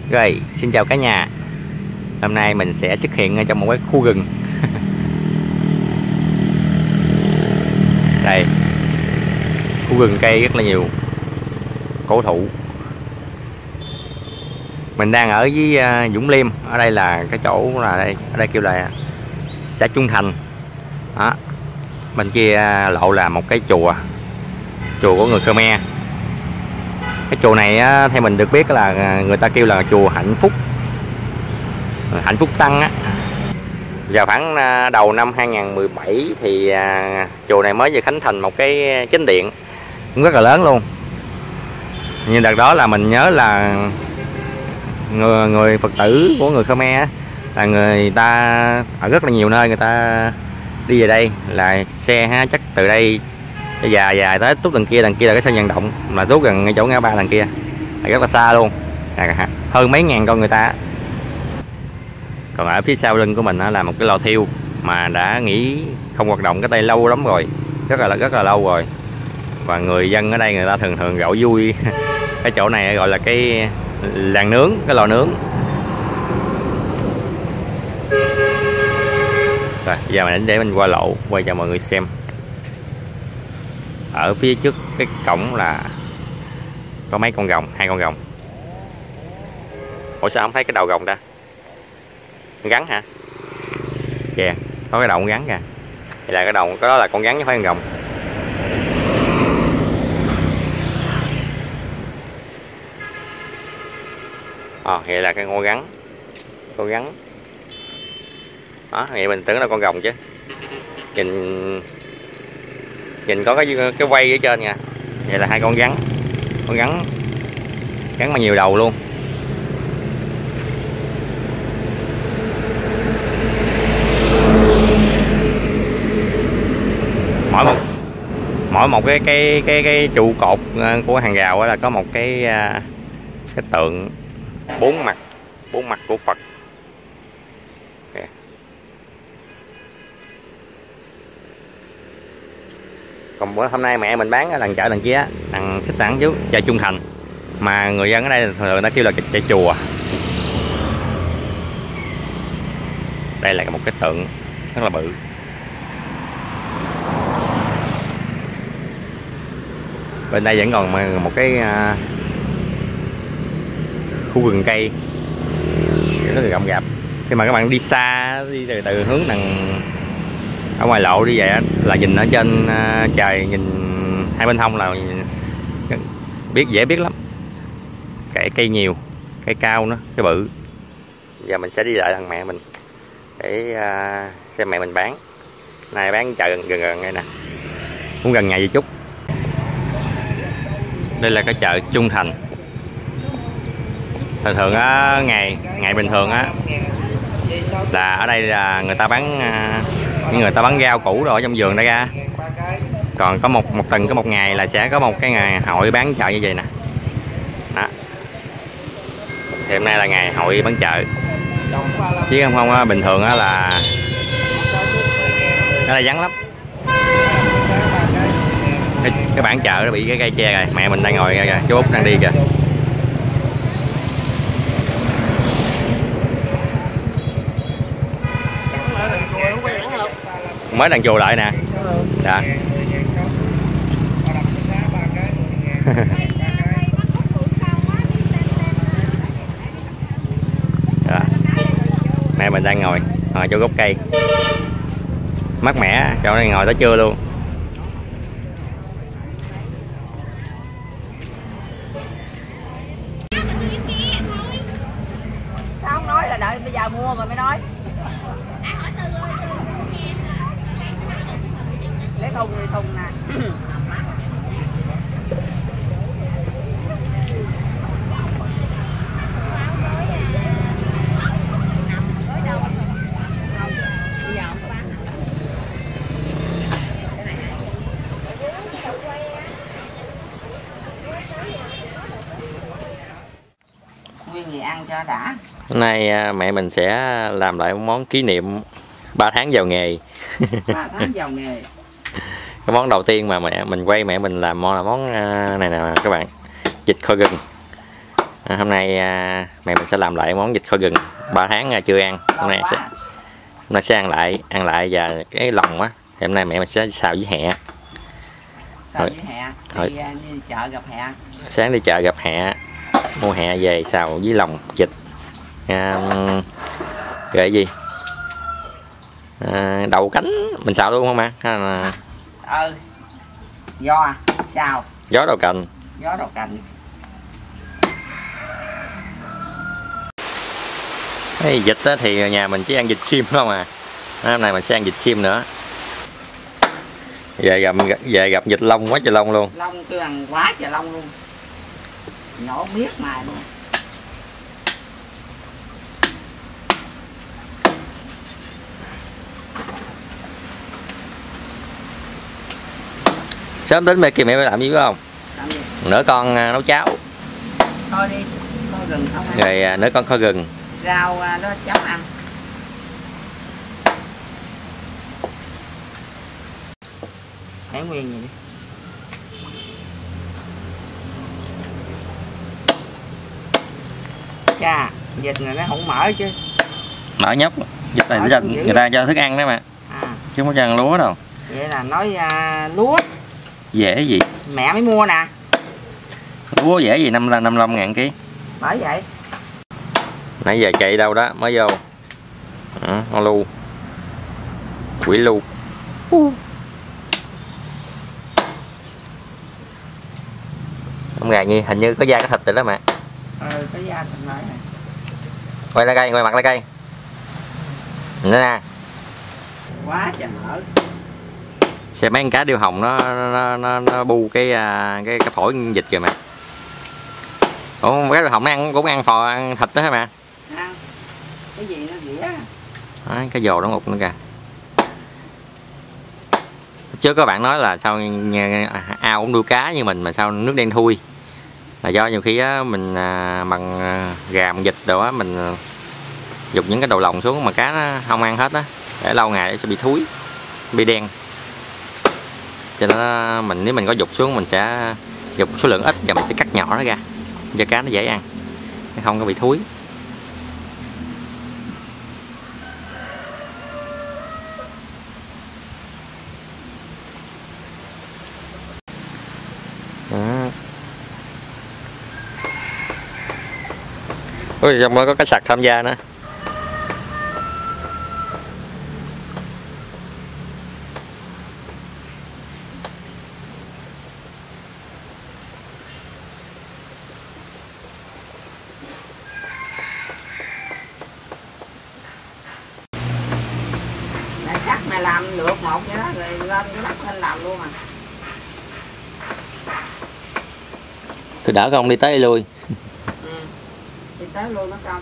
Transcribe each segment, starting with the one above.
Rồi, xin chào cả nhà. Hôm nay mình sẽ xuất hiện ở trong một cái khu rừng. Đây, khu rừng cây rất là nhiều cổ thụ. Mình đang ở với Dũng Liêm. Ở đây là cái chỗ là đây, ở đây kêu là xã Trung Thành. Đó. Bên kia lộ là một cái chùa của người Khmer. Cái chùa này á, theo mình được biết là người ta kêu là chùa Hạnh Phúc Tăng á. Vào khoảng đầu năm 2017 thì chùa này mới vừa khánh thành một cái chánh điện cũng rất là lớn luôn. Nhưng đợt đó là mình nhớ là người Phật tử của người Khmer á, là người ta ở rất là nhiều nơi người ta đi về đây, là xe chắc từ đây dài tới tút đằng kia là cái sân vận động, mà tút gần ngay chỗ ngã ba đằng kia là rất là xa luôn, hơn mấy ngàn con người ta. Còn ở phía sau lưng của mình là một cái lò thiêu mà đã nghỉ không hoạt động cái đây lâu lắm rồi, rất là lâu rồi. Và người dân ở đây người ta thường gọi vui cái chỗ này gọi là cái làng nướng, cái lò nướng. Rồi giờ mình để mình qua lộ quay cho mọi người xem. Ở phía trước cái cổng là có mấy con rồng, 2 con rồng. Ủa sao không thấy cái đầu rồng ta? Con rắn hả? Kìa, có cái đầu con rắn kìa. Vậy là cái đầu đó là con rắn chứ phải con rồng. Vậy là cái con rắn. Đó, vậy mình tưởng là con rồng chứ. Nhìn có cái quay ở trên nha. Vậy là 2 con rắn. Con rắn mà nhiều đầu luôn. Mỗi một cái trụ cột của hàng rào là có một cái tượng 4 mặt của Phật. Còn bữa hôm nay mẹ mình bán ở đằng chợ đằng kia, đằng khách sạn trước chợ Trung Thành, mà người dân ở đây thường người ta kêu là chợ chùa. Đây là một cái tượng rất là bự. Bên đây vẫn còn một cái khu vườn cây rất là rậm rạp. Khi mà các bạn đi xa, đi từ hướng đằng ở ngoài lộ đi về là nhìn ở trên trời, nhìn hai bên hông là dễ biết lắm. Cây nhiều, cây cao nữa, cây bự. Giờ mình sẽ đi lại thằng mẹ mình để xem mẹ mình bán. Này bán chợ gần đây nè, cũng gần nhà gì chút. Đây là cái chợ Trung Thành. Thường á, ngày bình thường á là ở đây là người ta bán rau củ rồi ở trong vườn đây ra. Còn có một tuần có một ngày là sẽ có một cái ngày hội bán chợ như vậy nè. Đó. Thì hôm nay là ngày hội bán chợ. Chứ không bình thường á là nó là vắng lắm. Cái bảng chợ nó bị cái cây tre rồi. Mẹ mình đang ngồi kìa, chú Út đang đi kìa. Mới đằng chùa lại nè. Dạ. Dạ. Mẹ mình đang ngồi chỗ gốc cây mát mẻ, chỗ này ngồi tới trưa luôn. Sao không nói là đợi bây giờ mua mà mới nói. Lấy thùng thì thùng nè. Nguyên gì ăn cho đã. Hôm nay mẹ mình sẽ làm lại một món kỷ niệm 3 tháng vào nghề. 3 tháng vào nghề. Cái món đầu tiên mà mẹ mình làm món này nè các bạn, vịt kho gừng. Hôm nay mẹ mình sẽ làm lại món vịt kho gừng 3 tháng chưa ăn. Hôm nay sẽ ăn lại và cái lòng á thì hôm nay mẹ mình sẽ xào với hẹ. Xào với hẹ đi chợ gặp hẹ. Sáng đi chợ gặp hẹ, mua hẹ về xào với lòng vịt. Rồi gì đầu cánh mình xào luôn không ạ? Giò xào, gió đầu cành. Cái vịt thì nhà mình chỉ ăn vịt xiêm không à. Hôm nay mình sẽ ăn vịt xiêm nữa. Về gặp vịt lông quá trời lông luôn. Lông tôi ăn quá trời lông luôn. Nhổ miết mài luôn. Sớm đến mẹ kìa mẹ làm gì phải không? Làm gì? Nửa con nấu cháo. Thôi đi, kho gừng không ăn. Rồi nửa con kho gừng. Rau đó cháu ăn. Để nguyên gì đi. Chà, vịt này nó không mỡ chứ. Mỡ nhóc. Vịt này người ta cho thức ăn đó mà. Chứ không có cho ăn lúa đâu. Vậy là nói lúa Dễ gì? mẹ mới mua nè. Lúa dễ gì 55 ngàn ký. Bởi vậy. Nãy giờ chạy đâu đó mới vô. Con lu. Quỷ lu. Ông gà như hình như có da có thịt rồi đó mẹ. Có da thịt rồi. Quay lại cây, quay mặt lại cây. Nữa nè. Quá trời mỡ. Xe mấy con cá điêu hồng nó bu cái phổi vịt kìa mẹ. Ủa cái điêu hồng nó cũng ăn phò ăn thịt đó hả mẹ? Ăn. Cái gì nó dĩa. Cái giò nó ngục nữa kìa. Trước các bạn nói là sao ao cũng nuôi cá như mình mà sao nước đen thui. Là do nhiều khi á, mình bằng gà bằng vịt đồ á mình dục những cái đầu lòng xuống mà cá nó không ăn hết á, để lâu ngày sẽ bị thúi, bị đen. Cho nên nếu mình có dục xuống mình sẽ dục số lượng ít và mình sẽ cắt nhỏ nó ra cho cá nó dễ ăn, nó không có bị thúi. Ôi, trong đó có cái sạc tham gia nữa. Mẹ sắc mẹ làm được một vậy đó rồi lên cái bắt lên làm luôn à. Cứ đỡ không đi tới đi lui. Đi tới luôn nó công.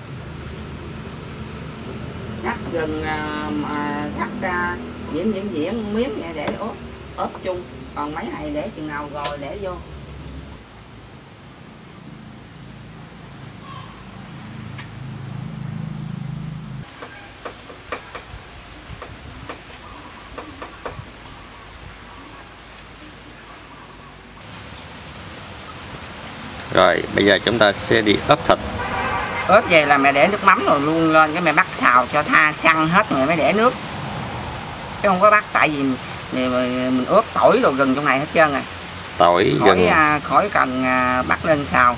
Sắc gừng sắc diễn miếng vậy để ốp chung, còn mấy này để chừng nào rồi để vô. Rồi bây giờ chúng ta sẽ đi ốp thịt. Ướp vậy là mẹ để nước mắm rồi luôn lên cái mẹ bắt xào cho tha săn hết rồi mới để nước, chứ không có bắt, tại vì mình ướp tỏi rồi gừng trong này hết trơn rồi. Tỏi gừng khỏi cần bắt lên xào,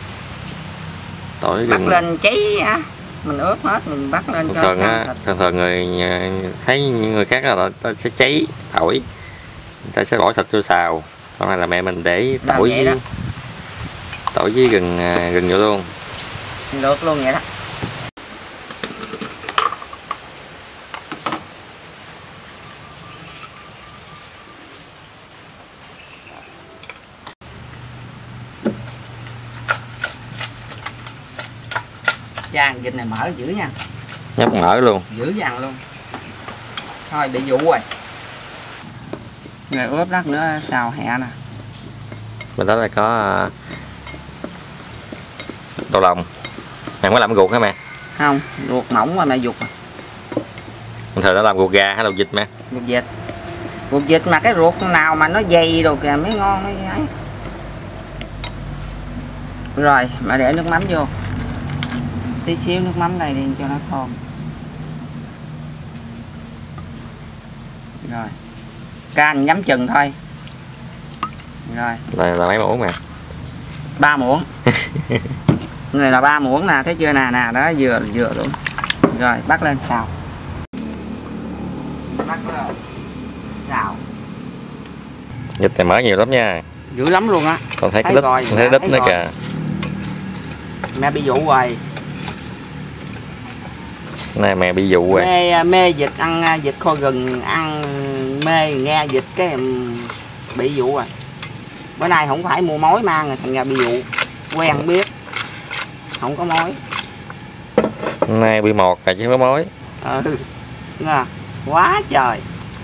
tỏi bắt gừng lên cháy á, mình ướp hết mình bắt lên cho săn thịt. Thường người thấy những người khác là ta sẽ cháy tỏi, người ta sẽ bỏ thịt vô xào, còn này là mẹ mình để tỏi với gừng vô luôn. Được luôn vậy đó. Chan vịt này mỡ dữ nha. Nhấp mỡ luôn. Dữ dằn luôn. Thôi bị vụ rồi. Rồi ướp lát nữa xào hẹ nè. Bên đó là có đầu lòng. Mẹ có làm ruột hả mẹ? Không, ruột mỏng mà mẹ ruột. Bình thường nó làm ruột gà hay ruột vịt mẹ? Ruột vịt. Ruột vịt mà cái ruột nào mà nó dày đồ kìa mới ngon mới ấy. Rồi mà để nước mắm vô, tí xíu nước mắm này đi cho nó thơm. Rồi canh nhắm chừng thôi. Rồi là mấy muỗng nè? 3 muỗng. Này là 3 muỗng nè, thấy chưa nè, đó vừa luôn. Rồi bắt lên xào. Bắt lên xào. Vịt này mỡ nhiều lắm nha, dữ lắm luôn á. con thấy cái đít, thấy đít nữa kìa. Mẹ bị dụ rồi. Này mẹ bị dụ rồi. Mê vịt, ăn vịt kho gừng, ăn mê nghe vịt cái bị dụ rồi. Bữa nay không phải mua mối mang rồi, thành ra bị dụ. Quen biết không có mối. Hôm nay bị mọt rồi chứ không có mối. Nghe quá trời.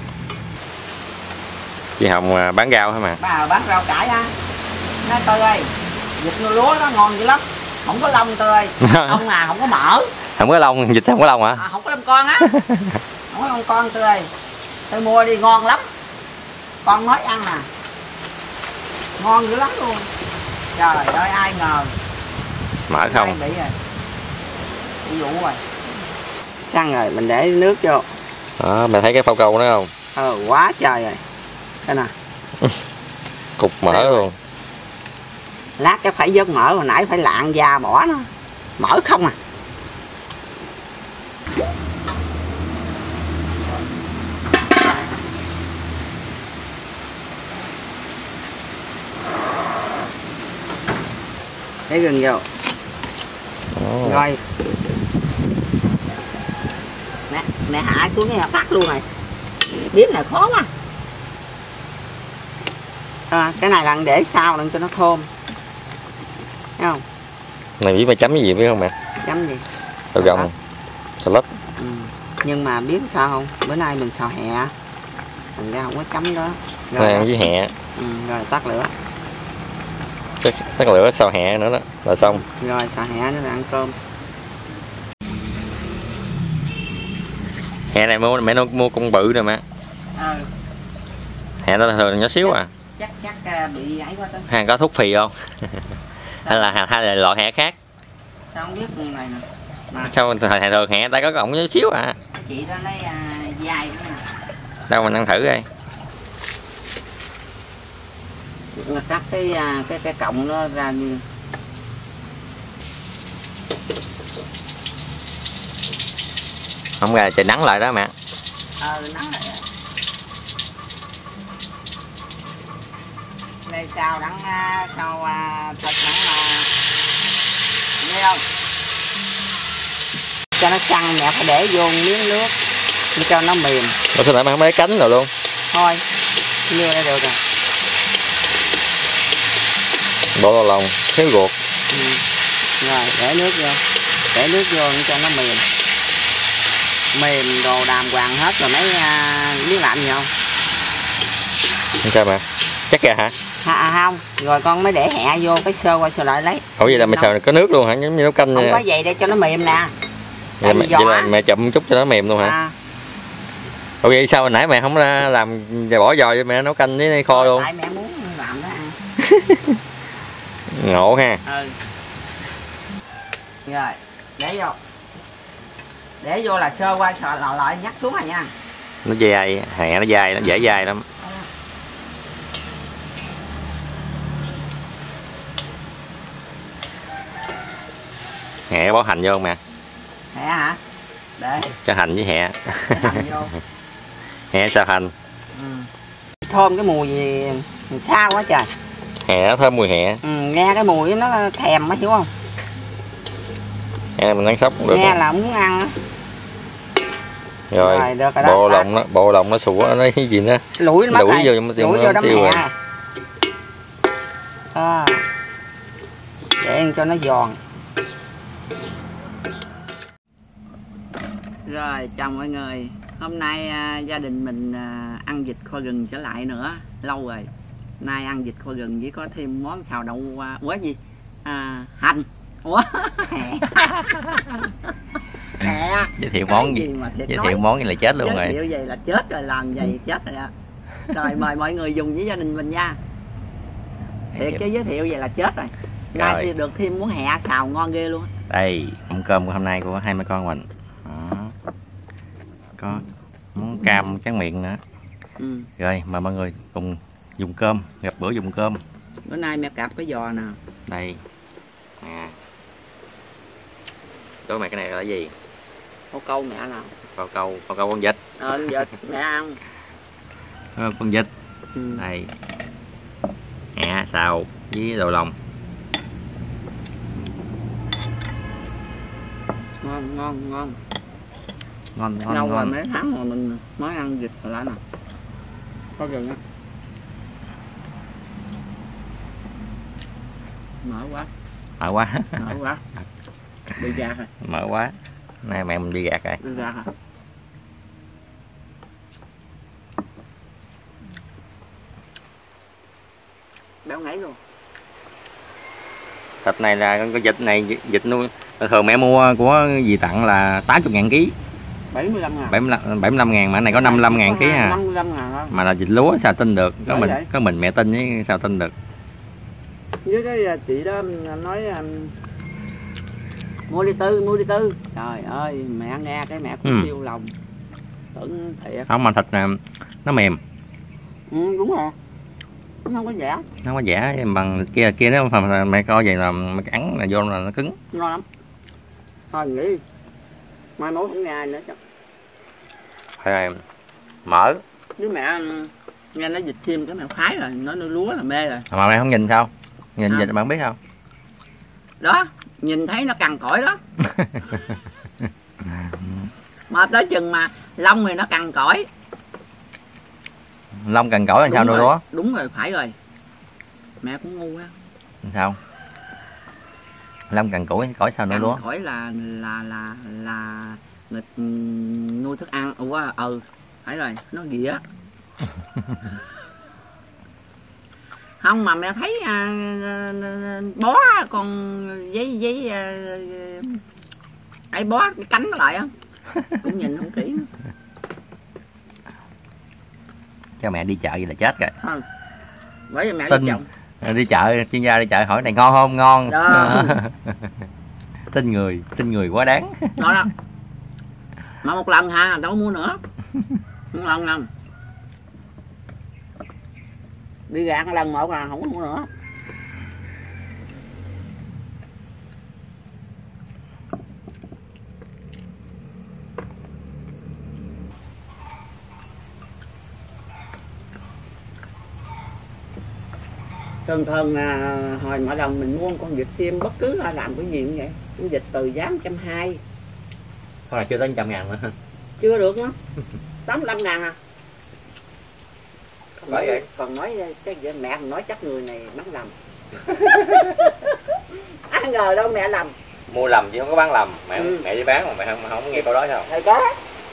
Chị Hồng bán rau hả mà? Bà bán rau cải á. Nói Tư ơi, vịt nuôi lúa nó ngon dữ lắm. Không có lông Tư ơi. Ông à không có mỡ. Không có lông, vịt không có lông hả? Không có lông con á. Không có lông con Tư ơi. Tư mua đi ngon lắm. Con mới ăn nè. Ngon dữ lắm luôn. Trời ơi ai ngờ. Mỡ không? Bị rồi. Bị vụ rồi. Xăng rồi mình để nước vô. Đó, mày thấy cái phao câu đó không? Quá trời rồi. Đây nè. Cục mỡ luôn. Lát cái phải vớt mỡ, hồi nãy phải lạng da bỏ nó. Mỡ không à. Để gừng vô. Rồi. Mẹ hạ xuống nghe tắt luôn rồi. Bếp này khó quá. Cái này là để sao đừng cho nó thơm. Thấy không? Này biết mày chấm cái gì biết không mẹ? Chấm gì? Xào gồng, salad. Nhưng mà biết sao không? Bữa nay mình xào hẹ, thành ra không có chấm đó. Rồi này với hẹ. Rồi tắt lửa. Tắt lửa xào hẹ nữa đó là xong. Rồi xào hẹ nữa là ăn cơm. Hẹ này mẹ nó mua con bự rồi mẹ. Hẹ nó thường nhỏ xíu à. Chắc bị ấy quá. Hàng có thuốc phì không? hay là loại hẹ khác? Sao không biết con này nè. Sao hẹ thường hẹ ta có cọng nhỏ xíu à? Chị đó lấy dai nữa nè. Đâu mình ăn thử coi. Mà cắt cái cọng nó ra như. Không ra trời nắng lại đó mẹ. Nắng lại. Đây sao đắng sao thịt nắng nghe không? Cho nó săn mẹ phải để vô miếng nước để cho nó mềm. Ủa sao nãy mẹ không lấy cánh rồi luôn? Thôi, như đây được rồi. Bỏ vào lòng, xíu ruột. Rồi để nước vô. Để nước vô cho nó mềm. Mềm đồ đàng hoàng hết rồi mấy biết làm gì không? Không sao mẹ? Chắc kìa hả? Không, rồi con mới để hẹ vô cái sơ qua sơ lại lấy. Ủa vậy là mẹ xào có nước luôn hả? Giống như nấu canh. Không có vậy để cho nó mềm nè. Vậy là mẹ chậm chút cho nó mềm luôn hả? Ủa vậy sao hồi nãy mẹ không ra làm bỏ giò cho mẹ nấu canh với kho luôn? Tại mẹ muốn làm đó ăn. Ngộ ha. Rồi, để vô. Để vô là sơ qua sơ lại nhắc xuống rồi nha. Nó dai, hẹ nó dai, nó dễ dai lắm. Hẹ bỏ hành vô không mẹ? Hẹ hả? Để. Cho hành với hẹ. Hành vô. Hẹ xào hành. Thơm cái mùi gì sao quá trời. Hẹ thơm mùi hẹ. Nghe cái mùi nó thèm á hiểu không? Hẹ mình ăn sóc cũng được. Nghe là muốn ăn á. Rồi, được rồi đó, bộ lòng nó sủa nó cái gì nữa. Lủi vô đấm hẹ. Để ăn cho nó giòn. Rồi chào mọi người. Hôm nay gia đình mình ăn vịt kho gừng trở lại nữa. Lâu rồi. Nay ăn vịt kho gừng chỉ có thêm món xào đậu gì? Hành. Ủa? Hẹ. Giới thiệu món gì? Giới thiệu món gì là chết luôn rồi. Giới thiệu vậy là chết rồi, làm vậy chết rồi á. Rồi mời mọi người dùng với gia đình mình nha. Thiệt chứ giới thiệu vậy là chết rồi. Nay thì được thêm muốn hẹ xào ngon ghê luôn. Đây món cơm của hôm nay của hai mẹ con mình. Đó. Có món cam tráng miệng nữa. Rồi mời mọi người cùng dùng cơm, gặp bữa dùng cơm. Bữa nay mẹ cặp cái giò nè. Đây nè. Đố mẹ cái này là gì? Phao câu mẹ nào? Phao câu con vịt. Con vịt mẹ ăn. Con vịt. Đây. Hẹ xào với đồ lòng. Ngon. Ngon. Lâu rồi mấy tháng mà mình mới ăn vịt lại nè. Có gừng á. Mỡ quá. Đi gạt rồi. Mỡ quá. Nay mẹ mình đi gạt rồi. Đi gạt rồi. Béo ngấy luôn. Thịt này là con vịt này, vịt nuôi thường mẹ mua của dì tặng là 80.000 kg. 75.000. 75.000 mà này có 55.000 kg à. 55.000 thôi. Mà là vịt lúa sao tin được, Bởi có mình mẹ tin chứ sao tin được. Với cái chị đó nói mua đi tư. Trời ơi mẹ nghe cái mẹ cũng kêu lòng. Tưởng thiệt. Không mà thịt nè nó mềm. Đúng rồi. Nó không có giả. Nó không có giả bằng kia nếu mà mẹ coi vậy là mẹ cắn là vô là nó cứng. Ngon lắm. Thôi nghĩ mai mốt không nghe nữa chắc. Rồi mỡ. Với mẹ nghe nó vịt thêm cái mẹ khoái rồi, nó lúa là mê rồi. Mà mẹ không nhìn sao? Nhìn vịt bạn biết không? Đó, nhìn thấy nó cằn cỗi đó. Mà tới chừng mà lông thì nó cằn cỗi. Lông cằn cỗi là sao nuôi lúa? Đúng rồi, phải rồi. Mẹ cũng ngu á. Sao? Lông cằn cỗi sao nuôi lúa? Cằn cỗi là người nuôi thức ăn. Phải rồi, nó ghịa. Không mà mẹ thấy bó con giấy ấy bó cái cánh nó lại á. Cũng nhìn không kỹ nữa. Cho mẹ đi chợ vậy là chết rồi. Bởi vì mẹ tin đi chồng. Đi chợ, chuyên gia đi chợ hỏi này ngon không? Ngon. tin người quá đáng. Đó. Mà một lần ha, đâu mua nữa. Một lần nè. Đi gạt lần một là không có mua nữa. Thường hồi mỗi lần mình mua con vịt thêm bất cứ làm cái gì cũng vậy. Con vịt từ giá 120. Thôi là chưa tới 100.000 nữa. Chưa được nữa. 85.000 à. Bởi vậy. Còn nói cái mẹ còn nói chắc người này bán lầm. Ai ngờ đâu mẹ lầm. Mua lầm chứ không có bán lầm. Mẹ đi bán mà mẹ không nghe câu đó sao? Thầy có.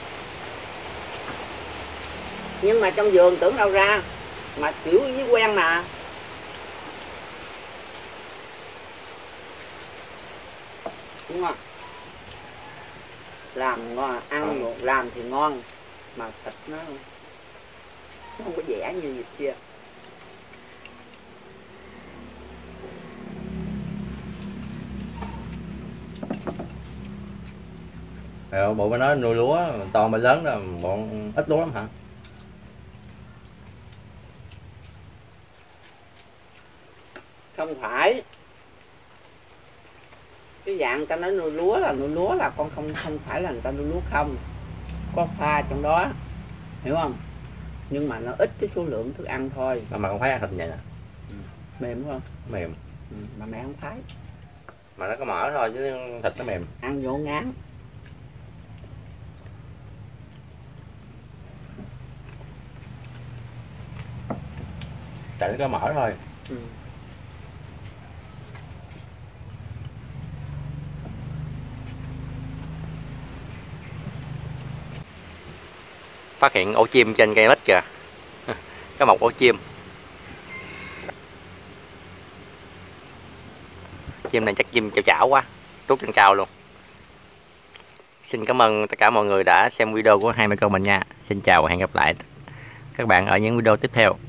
Nhưng mà trong vườn tưởng đâu ra. Mà kiểu với quen mà. Đúng không? Làm ngon, ăn một làm thì ngon. Mà thịt nó không có dẻ như vịt kia. Bộ mới nói nuôi lúa to mới lớn đó, bọn ít lúa lắm hả? Không phải. Cái dạng người ta nói nuôi lúa là con không phải là người ta nuôi lúa không. Có pha trong đó. Hiểu không? Nhưng mà nó ít cái số lượng thức ăn thôi. Mà không phải ăn thịt vậy nè. Mềm đúng không? Mềm. Mà mẹ không phải. Mà nó có mỡ thôi chứ thịt nó mềm. Ăn vô ngán. Tại nó có mỡ thôi. Phát hiện ổ chim trên cây mít kìa. Có một ổ chim. Chim này chắc chim chào chảo quá, tuốt trên cao luôn. Xin cảm ơn tất cả mọi người đã xem video của hai mẹ con mình nha. Xin chào và hẹn gặp lại các bạn ở những video tiếp theo.